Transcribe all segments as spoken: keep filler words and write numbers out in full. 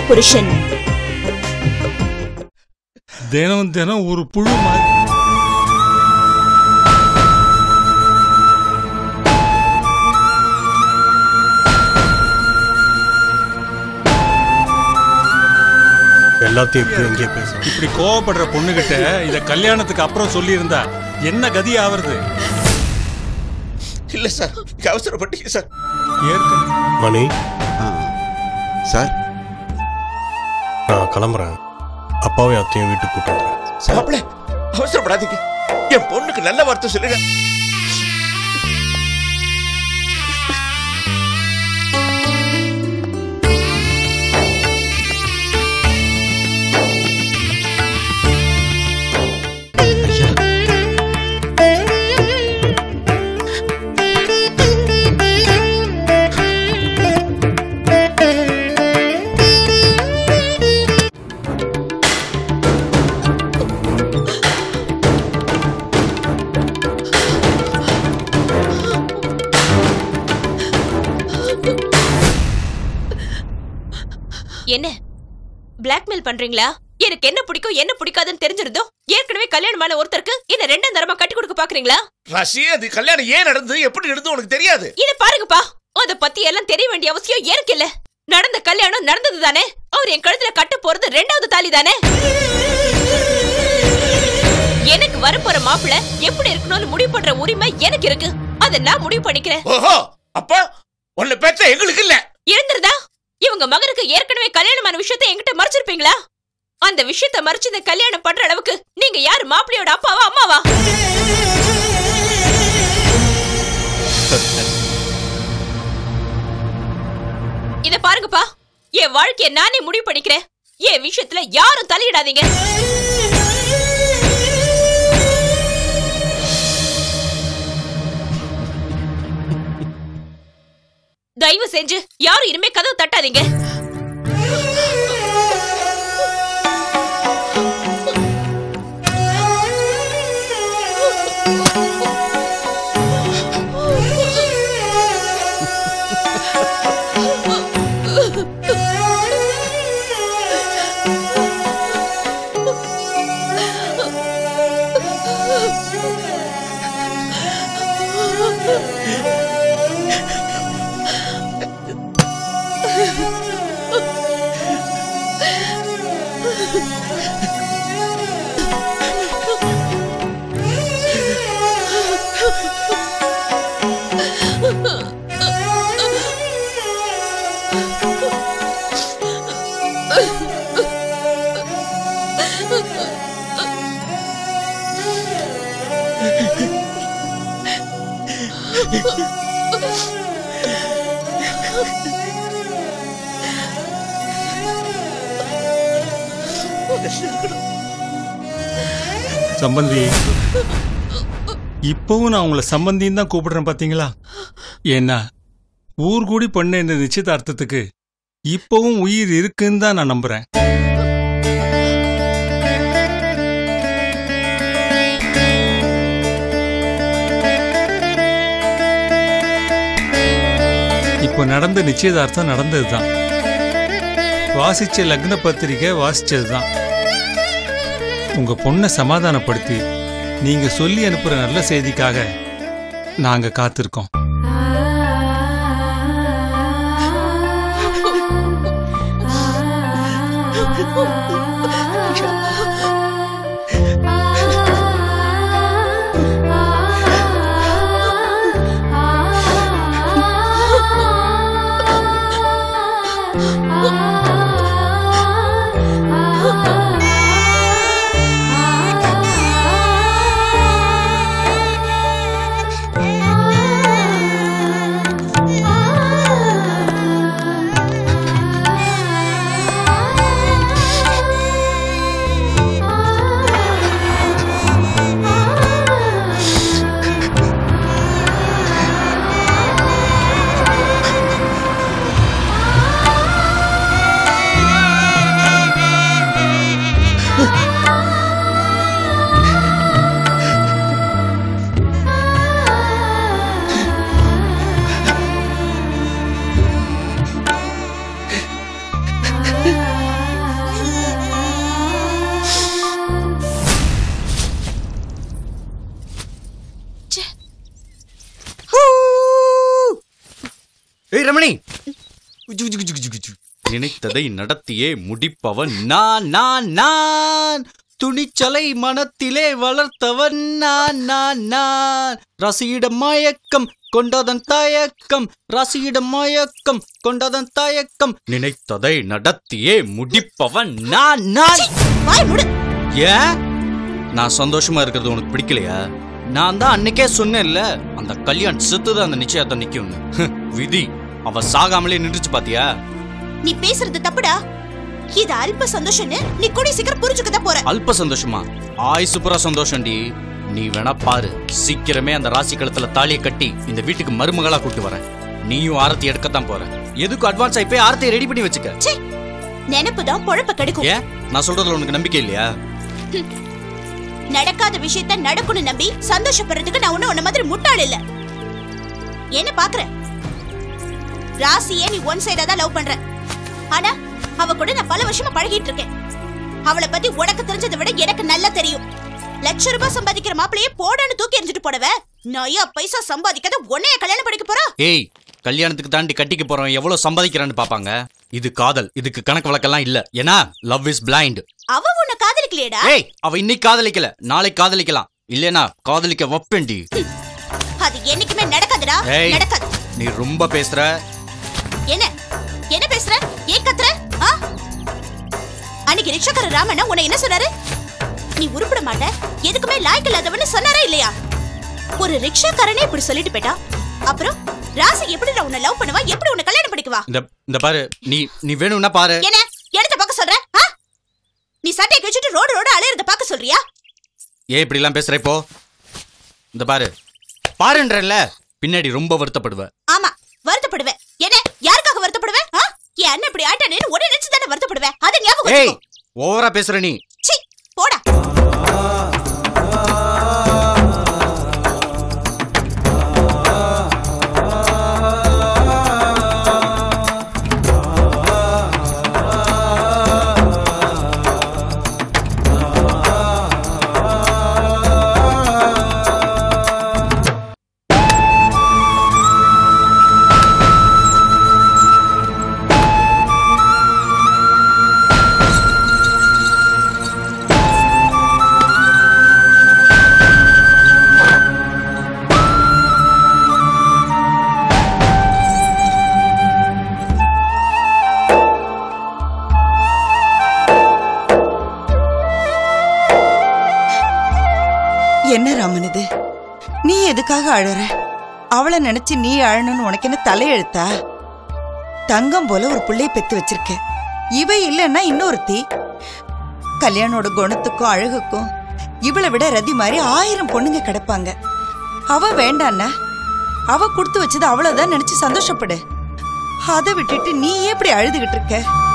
புருஷன். தினம் தினம் ஒரு புழு மாதிரி எல்லாத்தையும் இங்கே பேசுறேன். இப்படி கோவப்படுற பொண்ணுகிட்ட இத கல்யாணத்துக்கு அப்புறம் சொல்லி இருந்தா என்ன கதி ஆவறது? இல்ல சார், அவசரப்பட்டீங்க சார். மணி சார், நான் கிளம்புறேன். அப்பாவையும் அத்தையும் வீட்டுக்கு கூட்டு வரேன். சாப்பிட அவசரப்படாதீங்க. என் பொண்ணுக்கு நல்ல வார்த்தை சொல்லுங்க. என்ன பிளாக்மெயில் பண்றீங்களா? எனக்கு என்ன பிடிக்கும் என்ன பிடிக்காதுன்னு தெரிஞ்சிருந்தோ ஏற்கனவே கல்யாணமான ஒருத்தருக்கு என்ன ரெண்டாம் தரமா கட்டி கொடுக்க பாக்குறீங்களா? ராசி, அது கல்யாணம் ஏன் நடந்து எப்படி நடந்து உனக்கு தெரியாது. இத பாருங்கப்பா, அத பத்தி எல்லாம் தெரிய வேண்டிய அவசியம் எனக்கு இல்ல. நடந்த கல்யாணம் நடந்தது தானே. அவர் என் கழுத்துல கட்ட போறது ரெண்டாவது தாலி தானே. எனக்கு வரப்போற மாப்பிள்ள எப்படி இருக்கணும்னு முடிவு பண்ற உரிமை எனக்கு இருக்கு. அத நான் முடிவு பண்ணிக்கிறேன். ஓஹோ, அப்ப உன்னை பெத்த எங்களுக்கு இல்ல. இருந்திருந்தா இவங்க மகனுக்கு ஏற்கனவே கல்யாணமான விஷயத்தை என்கிட்ட மறைச்சிருப்பீங்களா? அந்த விஷயத்தை மறைச்சு இந்த கல்யாணம் பண்ற அளவுக்கு நீங்க யாரு? மாப்பிள்ளையோட அப்பாவா அம்மாவா? இத பாருங்கப்பா, என் வாழ்க்கைய நானே முடிவு பண்ணிக்கிறேன். என் விஷயத்துல யாரும் தலையிடாதீங்க. தயவு செஞ்சு யாரும் இனிமே கதவு தட்டாதீங்க. சம்பந்தி, இப்பவும் நான் உங்களை சம்பந்தின்னு தான் கூப்பிடுறேன் பாத்தீங்களா? ஏன்னா ஊர் கூடி பண்ண இந்த நிச்சயதார்த்தத்துக்கு இப்பவும் உயிர் இருக்குன்னு தான் நான் நம்புறேன். இப்போ நடந்த நிச்சயதார்த்தம் நடந்ததுதான். வாசிச்ச லக்ன பத்திரிகை வாசிச்சதுதான். உங்க பொண்ணை சமாதானப்படுத்தி நீங்க சொல்லி அனுப்புற நல்ல செய்திக்காக நாங்க காத்திருக்கோம். கண்மணி, நினைத்ததை நடத்தியே முடிப்பவன் நான் நான் நான் துணிச்சலை மனத்திலே வளர்த்தவன் நான் நான் நான் ரசியிடம் மயக்கம் கொண்டதன் தயக்கம் ரசியிடம் மயக்கம் கொண்டதன் தயக்கம் நினைத்ததை நடத்தியே முடிப்பவன் நான் நான். ஏன் நான் சந்தோஷமா இருக்கிறது உனக்கு பிடிக்கலையா? நான் தான் அன்னைக்கே சொன்னேன்ல, அந்த கல்யாணம் செத்துதான் அந்த நிச்சயத்தை நிக்கும்னு. விதி அவ சாகாமலே நின்றுச்சு பாத்தியா? நீ பேசுறது தப்புடா. இது அல்ப சந்தோஷம்னு நீ கூட சீக்கிரம் புரிஞ்சுக்கதான் போற. அல்ப சந்தோஷமா? ஆயுசு புற சந்தோஷம்டி. நீ வேணா பாரு, சீக்கிரமே அந்த ராசி கழுத்துல தாலியை கட்டி இந்த வீட்டுக்கு மருமகளா கூட்டு வரேன். நீயும் ஆரத்தி எடுக்கத்தான் போற. எதுக்கு அட்வான்ஸ் ஆகி போய் ஆரத்தியை ரெடி பண்ணி வச்சுக்க. நினைப்புதான் பொழப்ப கெடுக்கும். ஏன் நான் சொல்றதுல உனக்கு நம்பிக்கை இல்லையா? நடக்காத விஷயத்த நடக்கும்னு நம்பி சந்தோஷப்படுறதுக்கு நான் ஒண்ணு உன்ன மாதிரி முட்டாள் இல்ல. என்ன பாக்குற? ராசியே நீ ஒன் சைடா தான் லவ் பண்ற. ஆனா அவ கூட நான் பல வருஷமா பழகிட்டு இருக்கேன். அவளை பத்தி உனக்கு தெரிஞ்சதை விட எனக்கு நல்லா தெரியும். லட்ச ரூபாய் சம்பாதிக்கிற மாப்பிளையே போடான்னு தூக்கி எறிஞ்சிட்டு போடவ நயா பைசா சம்பாதிக்காத உன்னைய கல்யாணம் பண்ணிக்க போறா? ஏய், கல்யாணத்துக்கு தாண்டி கட்டிக்க போறோம் எவ்வளவு சம்பாதிக்கிறான்னு பாப்பாங்க. இது காதல், இதுக்கு கணக்கு வழக்கெல்லாம் இல்ல. ஏன்னா லவ் இஸ் பிளைண்ட். அவ உன்னை காதலிக்கலையடா. ஏய், அவ இன்னைக்கு காதலிக்கல, நாளைக்கு காதலிக்கலாம். இல்லனா காதலிக்க வப்பேண்டி. அது என்னைக்குமே நடக்காதுடா. நடக்காது. நீ ரொம்ப பேசுற. என்ன என்ன பேசுற? ஏன் கத்துற? அன்னைக்கு ரிக்ஷாக்கார ராமண்ணா உன்னை என்ன சொன்னாரு? நீ உருப்பட மாட்ட, எதுக்குமே லாய்க்கு இல்லாதவன்னு சொன்னாரா இல்லையா? ஒரு ரிக்ஷாக்காரனே இப்படி சொல்லிட்டு போயிட்டா, அப்புறம் ராசி எப்படி உன்னை லவ் பண்ணுவா? எப்படி உன்னை கல்யாணம் பண்ணிக்குவா? இந்த இந்த பாரு, நீ நீ வேணும்னா பாரு. என்ன எடுத்த பார்க்க சொல்ற? நீ சட்டையை கழிச்சிட்டு ரோடு ரோடு அலையறத பார்க்க சொல்றியா? ஏன் இப்படி எல்லாம் பேசுற? இப்போ இந்த பாரு, பாருன்றல பின்னாடி ரொம்ப வருத்தப்படுவ. ஆமா, வருத்தப்படுவேன். என்ன யாருக்காக வருத்தப்படுவேன்? என் அண்ணன் இப்படி ஆட்டானே ஒரே நினைச்சு தானே வருத்தப்படுவேன். அத ஞாபகம் வச்சுக்கோ. ஏய், ஓவரா பேசுற நீ. சீ, போடா. என்ன ராமன் இது? நீ எதுக்காக அழற? அவளை நினைச்சு நீ அழணும்னு உனக்கு என்ன தலையெழுத்தா? தங்கம் போல ஒரு பிள்ளைய பெத்து வச்சிருக்க. இவ இல்லன்னா இன்னொருத்தி. கல்யாணோட குணத்துக்கும் அழகுக்கும் இவளை விட ரதி மாதிரி ஆயிரம் பொண்ணுங்க கிடப்பாங்க. அவ வேண்டான்னா அவ கொடுத்து வச்சது அவ்வளவுதான் நினைச்சு சந்தோஷப்படு. அதை விட்டுட்டு நீ எப்படி அழுதுகிட்டு இருக்க?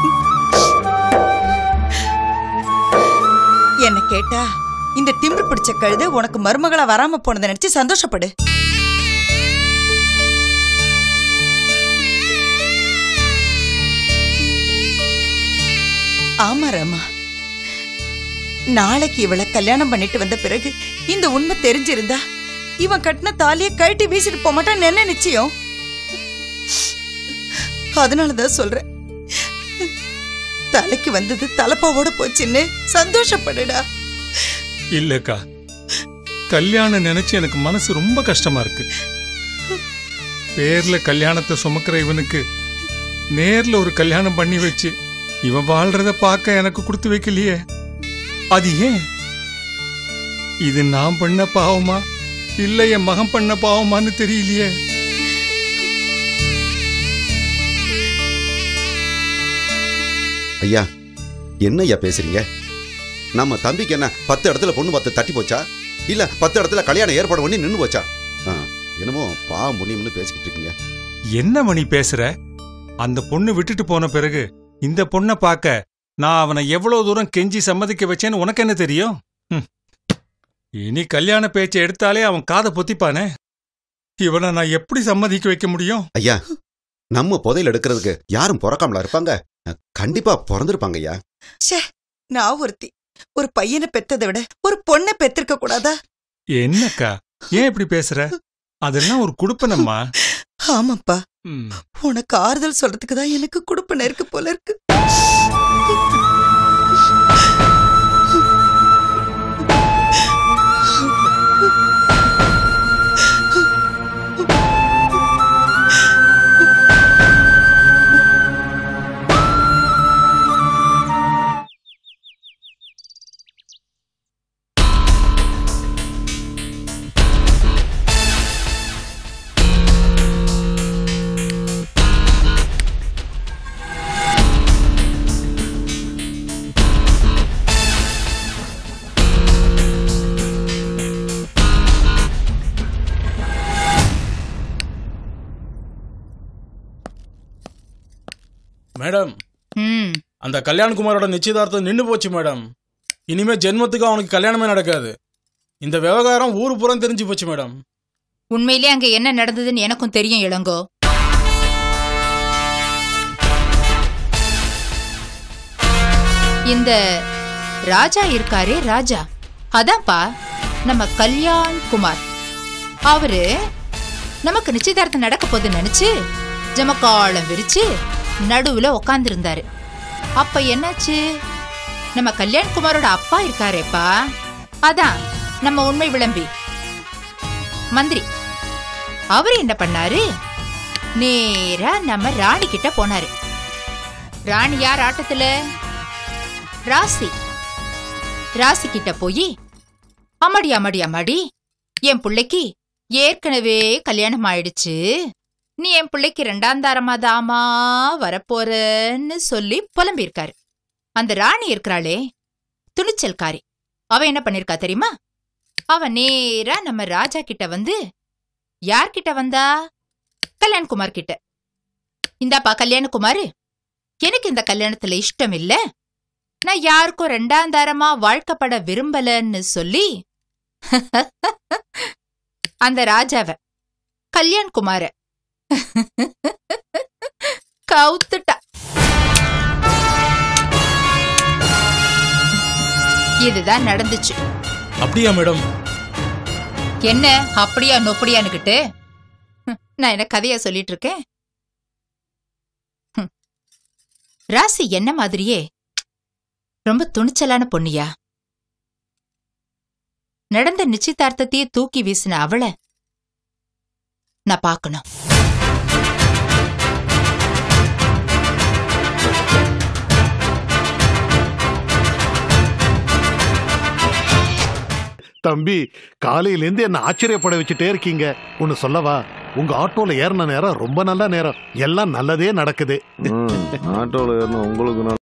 என்ன கேட்டா இந்த திமிரு பிடிச்ச கழுத உனக்கு மருமகளா வராம போனதை நினைச்சு சந்தோஷப்படு. ஆமா ராமா, நாளைக்கு இவளை கல்யாணம் பண்ணிட்டு வந்த பிறகு இந்த உண்மை தெரிஞ்சிருந்தா இவன் கட்டின தாலியை கழட்டி வீசிட்டு போக மாட்டான். என்ன நிச்சயம்? அதனாலதான் சொல்றேன், தலைக்கு வந்தது தலைப்பாவோட போச்சுன்னு சந்தோஷப்படுடா. இல்லக்கா, கல்யாணம் நினைச்சு எனக்கு மனசு ரொம்ப கஷ்டமா இருக்கு. பேர்ல கல்யாணத்தை சுமக்கிற இவனுக்கு நேர்ல ஒரு கல்யாணம் பண்ணி வச்சு இவன் வாழ்றத பார்க்க எனக்கு கொடுத்து வைக்கலையே. அது ஏன்? இது நான் பண்ண பாவமா இல்ல என் மகன் பண்ண பாவமான்னு தெரியலையே. ஐயா, என்ன ஐயா பேசுறீங்க? நம்ம தம்பிக்கு என்ன பத்து இடத்துல பொண்ணு பார்த்து தட்டி போச்சா? இல்ல பத்து இடத்துல கல்யாணம் ஏற்பாடு பண்ணி நின்று போச்சா? என்னமோ பாவம் புண்ணியம்னு பேசிக்கிட்டு இருக்கீங்க. என்ன மணி பேசுற? அந்த பொண்ணு விட்டுட்டு போன பிறகு இந்த பொண்ணை பார்க்க நான் அவனை எவ்வளவு தூரம் கெஞ்சி சம்மதிக்க வச்சேன்னு உனக்கு என்ன தெரியும்? இனி கல்யாண பேச்சை எடுத்தாலே அவன் காதை பொத்திப்பானே. இவனை நான் எப்படி சம்மதிக்க வைக்க முடியும்? ஐயா, நம்ம புதையல் எடுக்கிறதுக்கு யாரும் பிறக்காமலா இருப்பாங்க? கண்டிப்பா பிறந்திருப்பாங்க ஐயா. நான் ஒருத்தி ஒரு பையனை பெத்ததை விட ஒரு பொண்ணை பெத்திருக்க கூடாதா? என்னக்கா, ஏன் இப்படி பேசுற? அதெல்லாம் ஒரு குடுப்பனம்மா. ஆமாப்பா, உனக்கு ஆறுதல் சொல்றதுக்கு தான் எனக்கு குடுப்பன இருக்கு போல இருக்கு. மேடம், அந்த கல்யாண்குமாரோட நிச்சயதார்த்தம் நின்னு போச்சு மேடம். இனிமே ஜென்மத்துக்கு அவனுக்கு கல்யாணமே நடக்காது. இந்த விவகாரம் ஊரு புறம் தெரிஞ்சு போச்சு மேடம். உண்மையிலே அங்க என்ன நடந்ததுன்னு எனக்கும் தெரியும் இளங்கோ. இந்த ராஜா இருக்காரே ராஜா, அதான்ப்பா நம்ம கல்யாண் குமார். அவரு நமக்கு நிச்சயதார்த்தம் நடக்க போது நினைச்சு ஜமக்காலம் விரிச்சு நடுவுல உக்காந்து இருந்தாரு. அப்ப என்னாச்சு, நம்ம கல்யாண்குமாரோட அப்பா இருக்காரேப்பா, அதான் நம்ம உண்மை விளம்பி மந்திரி, அவரு என்ன பண்ணாரு, நேரா நம்ம ராணி கிட்ட போனாரு. ராணி யார் ஆட்டத்துல? ராசி. ராசி கிட்ட போய், அம்மாடி அம்மாடி அம்மாடி, என் பிள்ளைக்கு ஏற்கனவே கல்யாணம் ஆயிடுச்சு, நீ என் பிள்ளைக்கு ரெண்டாம் தாரமா தாமா வரப்போறன்னு சொல்லி புலம்பியிருக்காரு. அந்த ராணி இருக்கிறாளே துணிச்சல்காரி, அவ என்ன பண்ணிருக்கா தெரியுமா, அவ நேரா நம்ம ராஜா கிட்ட வந்து, யார்கிட்ட வந்தா, கல்யாண்குமார் கிட்ட. இந்தாப்பா கல்யாணகுமாரு, எனக்கு இந்த கல்யாணத்துல இஷ்டம் இல்ல, நான் யாருக்கும் ரெண்டாம் தாரமா வாழ்க்கப்பட விரும்பலன்னு சொல்லி அந்த ராஜாவ கல்யாண்குமார கவுத்துட்டா. இதுதான் நடந்துச்சு. அப்படியா மேடம்? என்ன அப்படியா நொப்படியான்னுகிட்டு நான் என்ன கதையா சொல்லிட்டு இருக்கேன்? ராசி என்ன மாதிரியே ரொம்ப துணிச்சலான பொண்ணியா. நடந்த நிச்சயதார்த்தத்தையே தூக்கி வீசின அவளை நான் பார்க்கணும். தம்பி, காலையிலேருந்து என்ன ஆச்சரியப்பட வச்சுட்டே இருக்கீங்க. ஒன்னு சொல்லவா, உங்க ஆட்டோல ஏறின நேரம் ரொம்ப நல்ல நேரம், எல்லாம் நல்லதே நடக்குது. ஆட்டோல ஏறின உங்களுக்கு